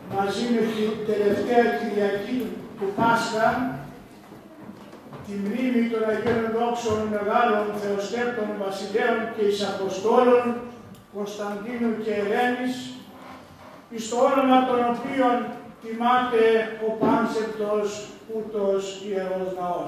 μαζί με την τελευταία Κυριακή του Πάσχα, τη μνήμη των Αγίων Δόξων Μεγάλων Θεοστέπτων Βασιλέων και εις Αποστόλων Κωνσταντίνου και Ελένης, εις το όνομα των οποίων τιμάται ο πάνσεπτος ούτος Ιερός Ναός.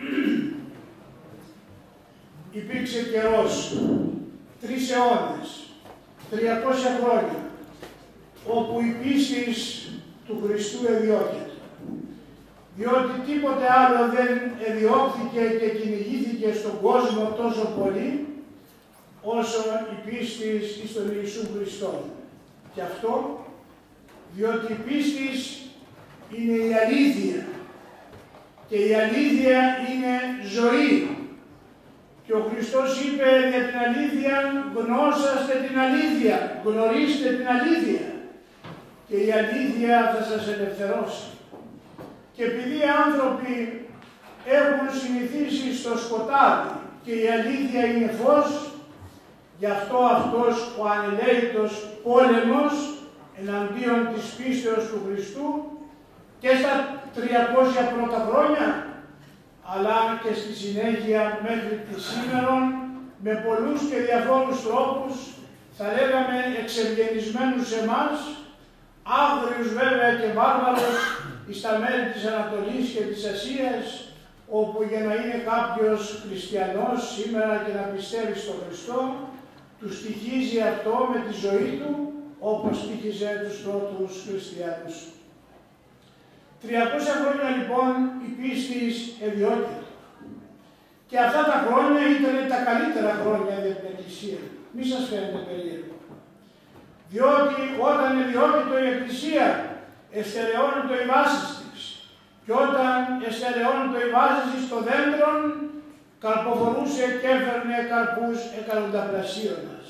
Υπήρξε καιρός, 3 αιώνες, 300 χρόνια, όπου η πίστης του Χριστού εδιώκεται. Διότι τίποτε άλλο δεν εδιώχθηκε και κυνηγήθηκε στον κόσμο τόσο πολύ, όσο η πίστης εις τον Ιησού Χριστό. Και αυτό, διότι η πίστης είναι η αλήθεια και η αλήθεια είναι ζωή. Και ο Χριστός είπε για την αλήθεια, γνώσαστε την αλήθεια, γνωρίστε την αλήθεια και η αλήθεια θα σας ελευθερώσει. Και επειδή οι άνθρωποι έχουν συνηθίσει στο σκοτάδι και η αλήθεια είναι φως, γι' αυτό αυτός ο ανελαίητος πόλεμος εναντίον της πίστεως του Χριστού και στα 300 πρώτα χρόνια, αλλά και στη συνέχεια μέχρι τη σήμερα, με πολλούς και διαφόρους τρόπους, θα λέγαμε εξευγενισμένους εμάς, άγριους βέβαια και βάρβαρους, στα μέρη της Ανατολής και της Ασίας, όπου για να είναι κάποιος χριστιανός σήμερα και να πιστεύει στον Χριστό, του στοιχίζει αυτό με τη ζωή του, όπως στοιχίζε τους πρώτους χριστιανούς. 300 χρόνια λοιπόν η πίστης εδιώκεται. Και αυτά τα χρόνια ήταν τα καλύτερα χρόνια για την Εκκλησία. Μη σας φαίνεται περίεργο. Διότι όταν εδιώκεται η Εκκλησία, εστερεώνεται η βάση της. Και όταν εστερεώνεται η βάση της στο δέντρο, καρποφορούσε και έφερνε καρπούς εκατονταπλασίωνας.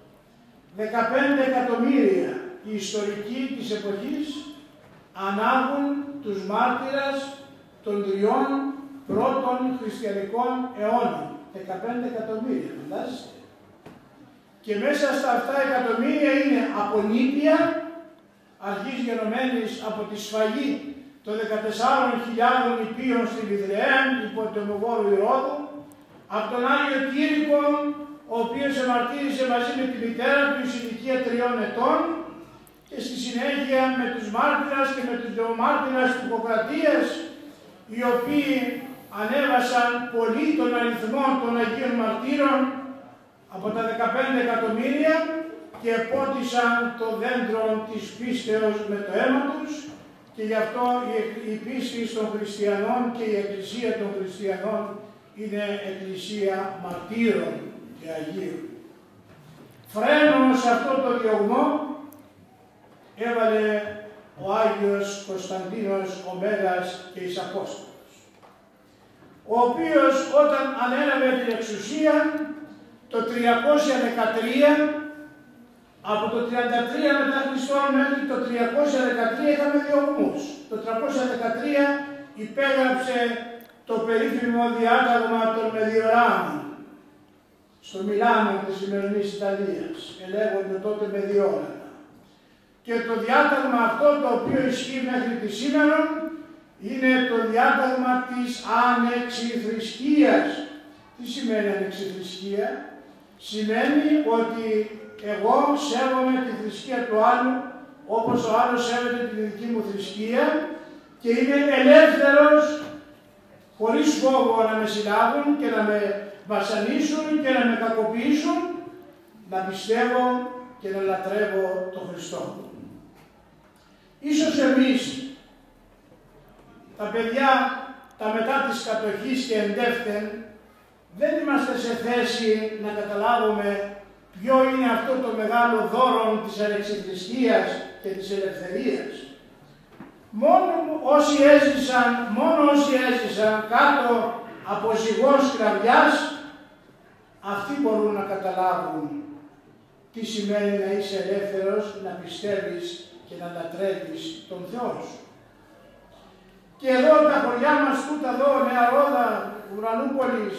15 εκατομμύρια οι ιστορικοί της εποχής ανάγουν τους μάρτυρας των 3 πρώτων χριστιανικών αιώνων. 15 εκατομμύρια, φαντάζεστε. Και μέσα στα 7 εκατομμύρια είναι από νήπια, αρχής γενομένης από τη σφαγή των 14.000 νηπίων στη Βηθλεέμ υπό τον Οβόρο Ηρώδου, από τον Άγιο Κήρυκο, ο οποίος εμαρτύρησε μαζί με τη μητέρα του εις ηλικία 3 ετών, και στη συνέχεια με τους μάρτυρας και με τους δεομάρτυρας της Ιπποκρατίας, οι οποίοι ανέβασαν πολύ τον αριθμό των Αγίων Μαρτύρων από τα 15 εκατομμύρια και επότισαν το δέντρο της πίστεως με το αίμα τους, και γι' αυτό η πίστη των χριστιανών και η Εκκλησία των χριστιανών είναι Εκκλησία μαρτύρων και Αγίων. Φρένο σε αυτό το διωγμό έβαλε ο Άγιος Κωνσταντίνος ο Μέγας και εις Απόστολος, ο οποίος όταν ανέλαβε την εξουσία το 313, από το 33 μετά Χριστό μέχρι το 313 είχαμε διωγμούς. Το 313 υπέγραψε το περίφημο διάταγμα των Μεδιοράμων στο Μιλάνο της σημερινής Ιταλίας, ελέγχονται τότε Μεδιόραμα. Και το διάταγμα αυτό, το οποίο ισχύει μέχρι τη σήμερα, είναι το διάταγμα της ανεξιθρησκείας. Τι σημαίνει ανεξιθρησκεία? Σημαίνει ότι εγώ σέβομαι τη θρησκεία του άλλου όπως ο άλλος σέβεται τη δική μου θρησκεία και είμαι ελεύθερος, χωρίς φόβο να με συλλάβουν και να με βασανίσουν και να με κακοποιήσουν, να πιστεύω και να λατρεύω τον Χριστό. Ίσως εμείς, τα παιδιά, τα μετά της κατοχής και εντεύθεν, δεν είμαστε σε θέση να καταλάβουμε ποιο είναι αυτό το μεγάλο δώρο της αλεξιθρησκείας και της ελευθερίας. Μόνο όσοι έζησαν κάτω από ζυγό σκλαβιάς, αυτοί μπορούν να καταλάβουν τι σημαίνει να είσαι ελεύθερος, να πιστεύεις και να λατρεύεις τον Θεό σου. Και εδώ τα χωριά μας τούτα εδώ, Νέα Ρόδα, Ουρανούπολης,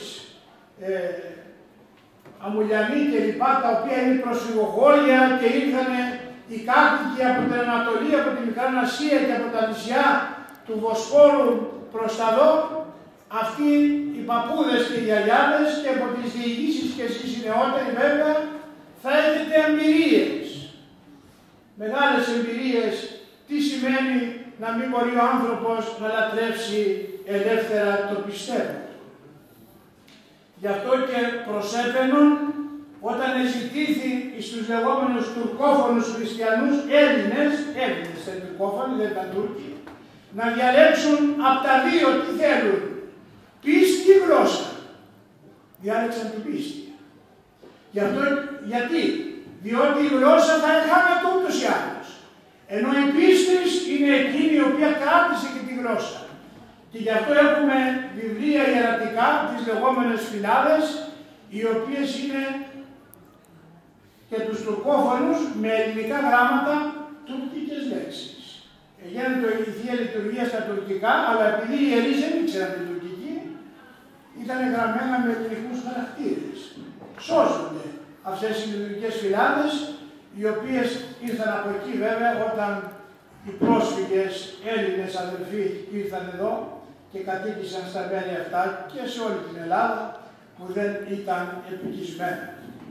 Αμουλιανή και λοιπά, τα οποία είναι προσφυγοχώρια και ήρθανε οι κάτοικοι από την Ανατολή, από τη Μικρά Ασία και από τα νησιά του Βοσπόρου προς τα δω, αυτοί οι παππούδες και οι γιαγιάδες και από τις διηγήσεις και εσείς οι νεότεροι βέβαια, θα έχετε εμπειρίες. Μεγάλες εμπειρίες, τι σημαίνει να μην μπορεί ο άνθρωπος να λατρεύσει ελεύθερα το πιστεύω. Γι' αυτό και προσέπαινον, όταν εζητήθη στους λεγόμενους τουρκόφωνους χριστιανούς, Έλληνες ήταν τουρκόφωνοι, δεν ήταν Τούρκοι, να διαλέξουν από τα δύο τι θέλουν, πίστη ή γλώσσα. Διάλεξαν την πίστη. Γι' αυτό, γιατί, διότι η γλώσσα θα έχανεται ούτως ή άλλως. Ενώ η πίστη είναι εκείνη η οποία κράτησε και τη γλώσσα. Και γι' αυτό έχουμε βιβλία ιερατικά, τις λεγόμενες φυλάδες, οι οποίες είναι και τους τουρκόφωνους με ελληνικά γράμματα, τουρκικές λέξεις. Γίνεται η Θεία Λειτουργία στα τουρκικά, αλλά επειδή οι ιερείς δεν ήξεραν την τουρκική, ήταν γραμμένα με ελληνικούς χαρακτήρες. Σώζονται αυτές οι λειτουργικές φυλάδες, οι οποίες ήρθαν από εκεί βέβαια όταν οι πρόσφυγες Έλληνες αδελφοί ήρθαν εδώ και κατοίκησαν στα μέρη αυτά και σε όλη την Ελλάδα που δεν ήταν επικισμένα.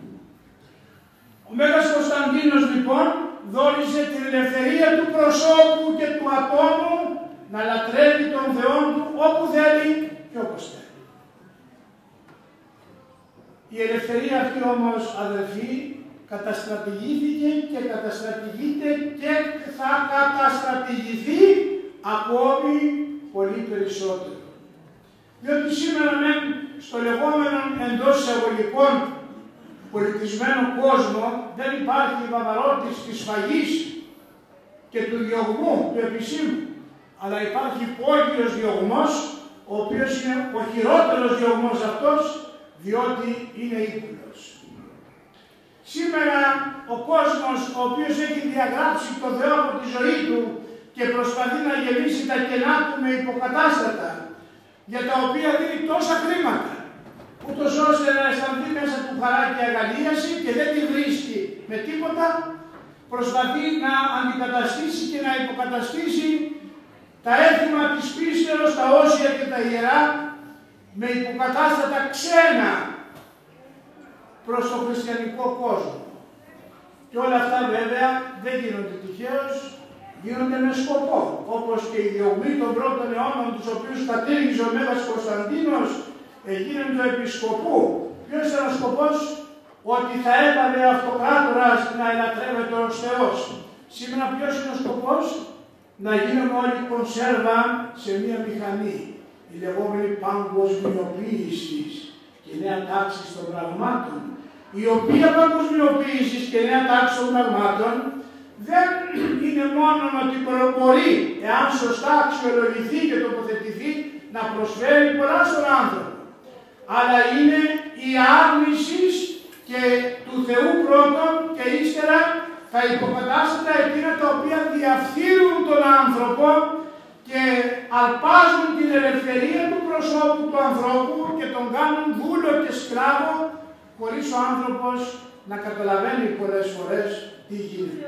Ο Μέγας Κωνσταντίνος λοιπόν δόρισε την ελευθερία του προσώπου και του ατόμου να λατρεύει τον Θεό του όπου θέλει και όπως θέλει. Η ελευθερία αυτή όμως, αδελφοί, καταστρατηγήθηκε και καταστρατηγείται και θα καταστρατηγηθεί ακόμη πολύ περισσότερο. Διότι σήμερα στο λεγόμενο εντός εισαγωγικών πολιτισμένο κόσμο δεν υπάρχει η βαβαρότης της σφαγής και του διωγμού, του επισήμου, αλλά υπάρχει υπόγειος διωγμός, ο οποίος είναι ο χειρότερος διωγμός αυτός, διότι είναι ύπουλος. Σήμερα ο κόσμος, ο οποίος έχει διαγράψει το Θεό από τη ζωή του και προσπαθεί να γεμίσει τα κενά του με υποκατάστατα, για τα οποία δίνει τόσα χρήματα, ούτως ώστε να αισθανθεί μέσα του χαρά και αγαλίαση και δεν τη βρίσκει με τίποτα, προσπαθεί να αντικαταστήσει και να υποκαταστήσει τα έθιμα της πίστεως, τα όσια και τα ιερά, με υποκατάστατα ξένα προς τον χριστιανικό κόσμο. Και όλα αυτά βέβαια δεν γίνονται τυχαίως, γίνονται με σκοπό, όπως και οι διωγμοί των πρώτων αιώνων, τους οποίους κατήργησε ο Μέγας Κωνσταντίνος, γίνονται του επισκοπού. Ποιος ήταν ο σκοπός? Ότι θα έπαβε ο αυτοκράτορας να ελατρεύεται ως Θεός. Σήμερα ποιος είναι ο σκοπός? Να γίνουμε όλοι κονσέρβα σε μία μηχανή. Η λεγόμενη παγκοσμιοποίηση και νέα τάξη των πραγμάτων, η οποία παγκοσμιοποίηση και νέα τάξη των πραγμάτων δεν είναι μόνο ότι μπορεί, εάν σωστά αξιολογηθεί και τοποθετηθεί, να προσφέρει πολλά στον άνθρωπο, αλλά είναι η άρνηση και του Θεού πρώτον και ύστερα τα υποκατάστατα εκείνα τα οποία διαφθείρουν τον άνθρωπο και αρπάζουν την ελευθερία του προσώπου του ανθρώπου και τον κάνουν δούλο και σκλάβο, χωρίς ο άνθρωπος να καταλαβαίνει πολλές φορές τι γίνεται.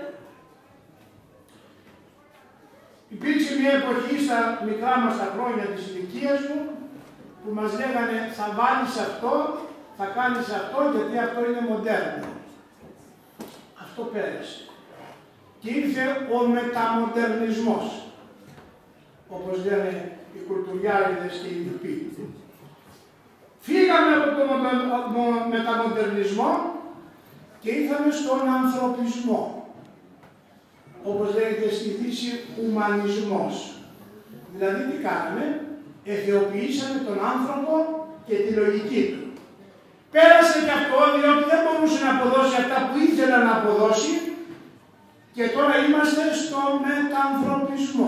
Υπήρξε μια εποχή στα μικρά μας τα χρόνια της ηλικίας μου που μας λέγανε θα βάλεις αυτό, θα κάνεις αυτό γιατί αυτό είναι μοντέρνο. Αυτό πέρασε. Και ήρθε ο μεταμοντερνισμός, όπως λένε οι κουλτουριάριδες και οι λοιποί. Φύγαμε από τον μεταμοντερνισμό και ήρθαμε στον ανθρωπισμό. Όπως λέγεται στη Δύση, ουμανισμός. Δηλαδή τι κάναμε? Αιθεοποιήσαμε τον άνθρωπο και τη λογική του. Πέρασε και αυτό διότι δεν μπορούσε να αποδώσει αυτά που ήθελε να αποδώσει και τώρα είμαστε στο μετανθρωπισμό.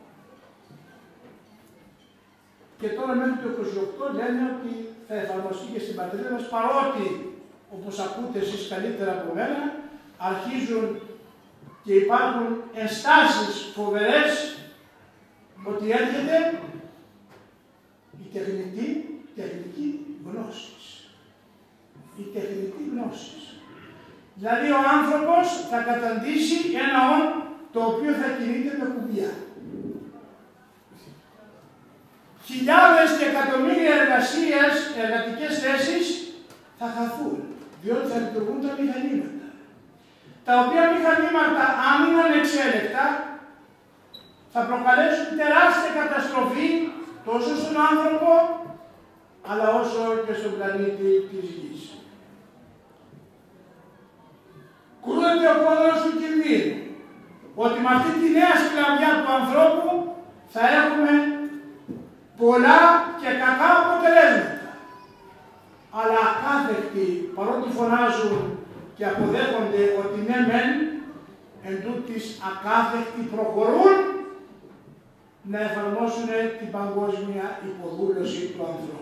Και τώρα μέχρι το 28 λένε ότι θα εφαρμοστεί και στην πατρίδα μας, παρότι, όπως ακούτε εσείς καλύτερα από μένα, αρχίζουν και υπάρχουν ενστάσεις φοβερές ότι έρχεται η τεχνική γνώση. Η τεχνική γνώση. Δηλαδή ο άνθρωπος θα καταντήσει ένα όν το οποίο θα κινείται με κουμπιά. Χιλιάδες και εκατομμύρια εργατικές θέσεις θα χαθούν, διότι θα λειτουργούν τα μηχανήματα. Τα οποία μηχανήματα, αν είναι ανεξέλεκτα, θα προκαλέσουν τεράστια καταστροφή τόσο στον άνθρωπο, αλλά όσο και στον πλανήτη της Γης. Κρούεται ο κόδωνος του κινδύνου, ότι με αυτή τη νέα σκλαβιά του ανθρώπου θα έχουμε πολλά και κακά αποτελέσματα. Αλλά ακάθεκτοι, παρότι φωνάζουν και αποδέχονται ότι ναι μεν, εν τούτης ακάθεκτοι προχωρούν να εφαρμόσουν την παγκόσμια υποδούλωση του ανθρώπου.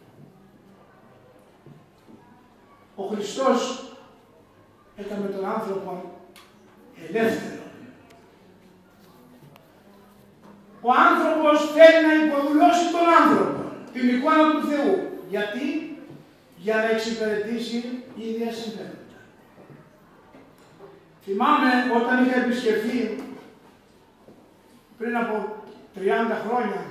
Ο Χριστός έκανε τον άνθρωπο ελεύθερο. Ο άνθρωπος θέλει να υποδουλώσει τον άνθρωπο, την εικόνα του Θεού. Γιατί? Για να εξυπηρετήσει ίδια συμφέροντα. Θυμάμαι όταν είχα επισκεφθεί πριν από 30 χρόνια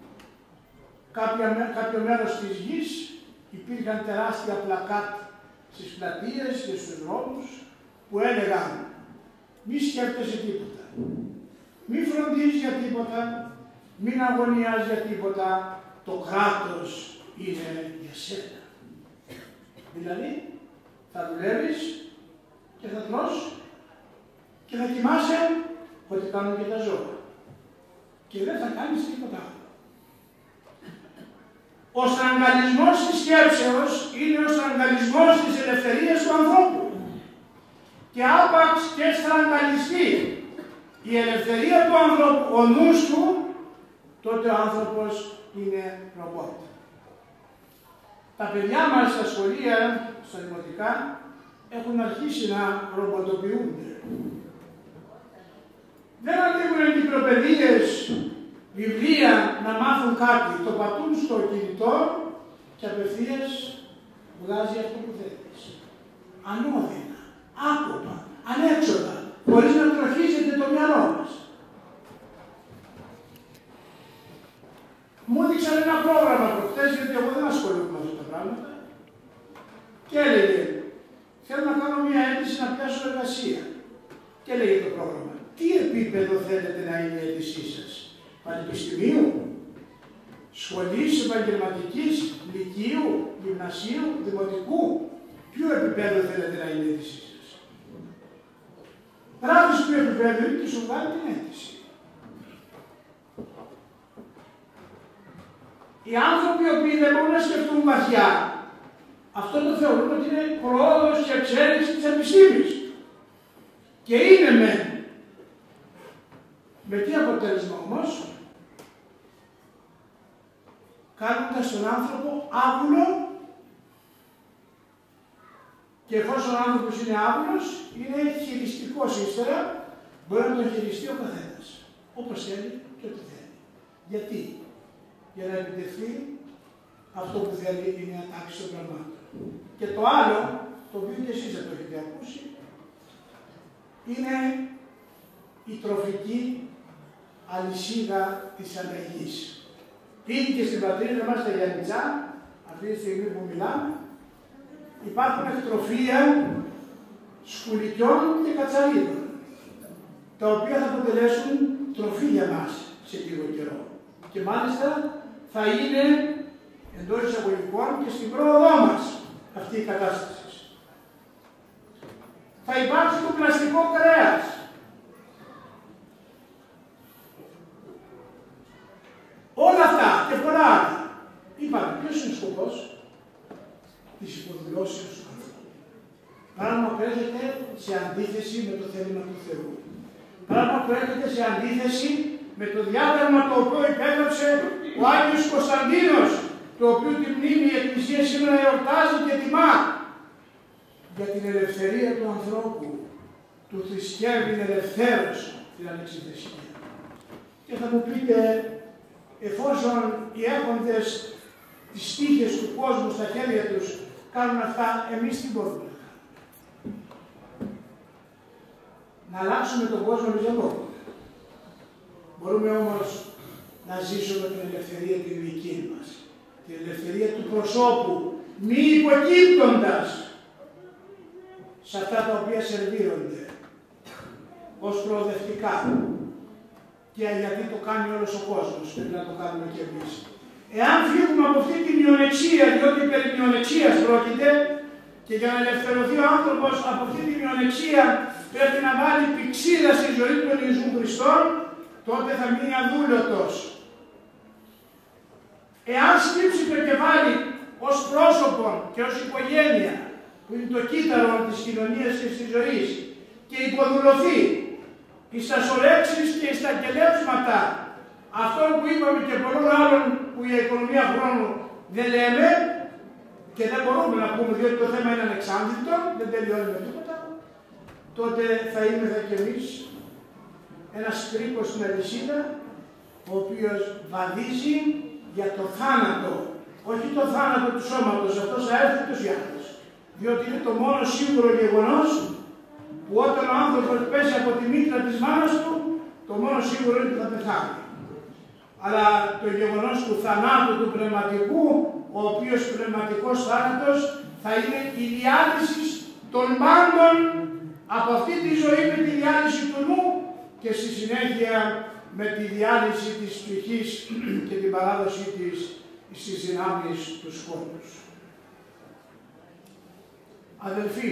κάποιο μέρος της γης, υπήρχαν τεράστια πλακάτ στις πλατείες και στους δρόμους που έλεγαν μη σκέφτεσαι τίποτα, μη φροντίζεις για τίποτα, μην αγωνιάζεις για τίποτα, το κράτος είναι για σένα. Δηλαδή θα δουλεύεις και θα τρως και θα κοιμάσαι ό,τι κάνουν και τα ζώα. Και δεν θα κάνεις τίποτα άλλο. Ο στραγγαλισμός της σκέψεως είναι ο στραγγαλισμός της ελευθερίας του ανθρώπου. Και άπαξ και στραγγαλιστεί η ελευθερία του ανθρώπου, ο νους του, τότε ο άνθρωπος είναι ρομπότ. Τα παιδιά μας στα σχολεία, στα δημοτικά, έχουν αρχίσει να ρομποτοποιούνται. Δεν ανοίγουν εγκυκλοπαιδείες, βιβλία να μάθουν κάτι. Το πατούν στο κινητό και απευθείας βγάζει αυτό που θέλεις. Ανώδυνα, άκοπα, ανέξοδα, χωρίς να τροχίζεται το μυαλό μας. Μου έδειξαν ένα πρόγραμμα προχτές, γιατί εγώ δεν ασχολούμαι με αυτά τα πράγματα. Και έλεγε, θέλω να κάνω μια αίτηση να πιάσω εργασία. Και έλεγε το πρόγραμμα, τι επίπεδο θέλετε να είναι η αίτησή σας? Πανεπιστημίου, σχολής, επαγγελματικής, λυκείου, γυμνασίου, δημοτικού? Ποιο επίπεδο θέλετε να είναι η αίτησή σας? Γράφεις ποιο επίπεδο είναι και σου βγάλει την αίτηση. Οι άνθρωποι οι οποίοι δεν μπορούν να σκεφτούν βαθιά, αυτό το θεωρούν ότι είναι πρόοδος και εξέλιξη της επιστήμης. Και είναι μεν. Με τι αποτέλεσμα όμως? Κάνοντας τον άνθρωπο άβουλο, και εφόσον ο άνθρωπος είναι άβουλος, είναι χειριστικός ύστερα, μπορεί να τον χειριστεί ο καθένας, όπως θέλει και ό,τι θέλει. Γιατί? Για να επιτευχθεί αυτό που θέλει είναι η ατάξη των πραγμάτων. Και το άλλο, το οποίο και εσείς δεν το έχετε ακούσει, είναι η τροφική αλυσίδα της αλλαγής. Ήδη και στην πατρίδα μας στα Γιαννιτσά, αυτή τη στιγμή που μιλάμε, υπάρχουν εκτροφία σκουλικιών και κατσαρίδων, τα οποία θα αποτελέσουν τροφή για μας σε λίγο καιρό. Και μάλιστα θα είναι εντός εισαγωγικών και στην πρόοδό μας αυτή η κατάσταση. Θα υπάρξει το πλαστικό κρέας. Όλα αυτά και πολλά άλλα. Είπαμε, ποιος είναι ο σκοπός? Της υποδουλώσεως του ανθρώπου. Πράγμα που έρχεται σε αντίθεση με το θέλημα του Θεού. Πράγμα που έρχεται σε αντίθεση με το διάταγμα το οποίο υπέγραψε ο Άγιος Κωνσταντίνος, το οποίο τη μνήμη η Εκκλησία σήμερα εορτάζει και τιμά, για την ελευθερία του ανθρώπου, του θρησκεύειν ελευθέρως την ανεξιθρησκεία. Και θα μου πείτε, εφόσον οι έχοντες τις τύχες του κόσμου στα χέρια τους κάνουν αυτά, εμείς τι μπορούμε να κάνουμε? να αλλάξουμε τον κόσμο εμείς δεν μπορούμε. Μπορούμε όμως να ζήσουμε την ελευθερία την δική μας, την ελευθερία του προσώπου, μη υποκύπτοντας σε αυτά τα οποία σερβίρονται ως προοδευτικά. Και γιατί το κάνει όλος ο κόσμος, πρέπει να το κάνουμε και εμείς. Εάν φύγουμε από αυτή τη μειονεξία, διότι περί μειονεξίας πρόκειται, και για να ελευθερωθεί ο άνθρωπος από αυτή τη μειονεξία πρέπει να βάλει πηξίδα στη ζωή του Ιησού Χριστό, τότε θα μείνει αδούλωτος. Εάν σκύψει το κεφάλι ως πρόσωπο και ως οικογένεια, που είναι το κύτταρο της κοινωνίας και της ζωής, και υποδουλωθεί εις τα σωρέξεις και εις τα κελέψματα αυτών που είπαμε και πολλών άλλων που η οικονομία χρόνου δεν λέμε και δεν μπορούμε να πούμε διότι το θέμα είναι ανεξάντλητο, δεν τελειώνει με τίποτα, τότε θα είμαστε κι εμείς ένας κρίκος στην αλυσίδα, ο οποίος βαδίζει για το θάνατο, όχι το θάνατο του σώματος, αυτός θα έρθει τους άλλους, διότι είναι το μόνο σίγουρο γεγονός που όταν ο άνθρωπος πέσει από τη μήτρα της μάνας του, το μόνο σίγουρο είναι ότι θα πεθάνει. Αλλά το γεγονός του θανάτου του πνευματικού, ο οποίος πνευματικός θάνατος θα είναι η διάλυση των πάντων από αυτή τη ζωή με τη διάλυση του νου και στη συνέχεια με τη διάλυση της ψυχής και την παράδοση της στις δυνάμεις του σκότους. Αδελφοί,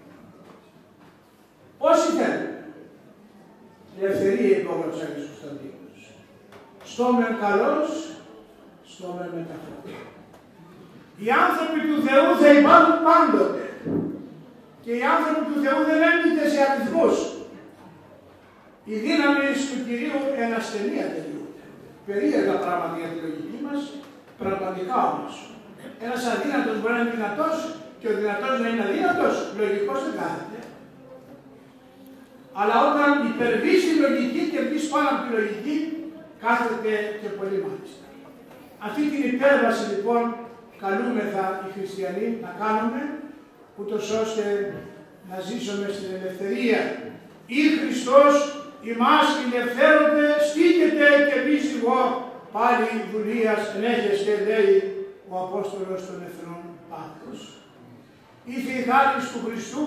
όσοι θέλουν ελευθερία υπόγραψε ο Κωνσταντίνος. Στόμεν καλός, στόμεν μεταφορά. Οι άνθρωποι του Θεού θα υπάρχουν πάντοτε. Και οι άνθρωποι του Θεού δεν έμπειται σε αριθμούς. Οι δύναμεις του Κυρίου εν ασθενεία τελειούνται. Περίεργα πράγματα για τη λογική μας, πραγματικά όμως. Ένας αδύνατος μπορεί να είναι δυνατός και ο δυνατός να είναι αδύνατος, λογικός δεν κάθεται. Αλλά όταν υπερβεί τη λογική και βγει πάνω από τη λογική, κάθεται και πολύ μάλιστα. Αυτή την υπέρβαση λοιπόν καλούμεθα οι χριστιανοί να κάνουμε, ούτως ώστε να ζήσουμε στην ελευθερία. Ή Χριστός ημάς ελευθέρονται, στήκεται και μη ζυγό πάλι δουλείας ενέχεστε, λέει ο Απόστολος των Εθνών Πάτρος. Ήθε η χάρις του Χριστού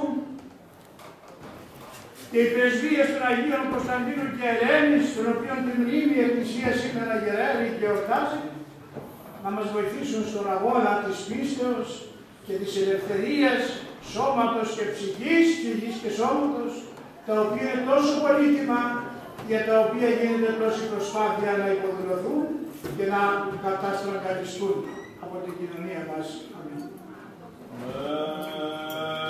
και οι πρεσβείες των Αγίων Κωνσταντίνου και Ελένης, των οποίων την μνήμη η Εκκλησία σήμερα γερεύει και εορτάζει, να μας βοηθήσουν στον αγώνα της πίστεως και της ελευθερίας σώματος και ψυχής, ψυχής και σώματος, τα οποία είναι τόσο πολύτιμα, για τα οποία γίνεται τόση προσπάθεια να υποδηλωθούν και να καταστραγγαλιστούν από την κοινωνία μας. Αμήν.